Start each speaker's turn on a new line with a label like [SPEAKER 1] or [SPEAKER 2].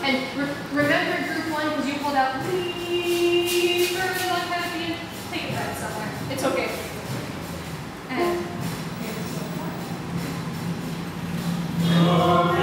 [SPEAKER 1] And remember group one, because you pulled out leave further on caffeine. Take it back somewhere. It's okay. And here's the one.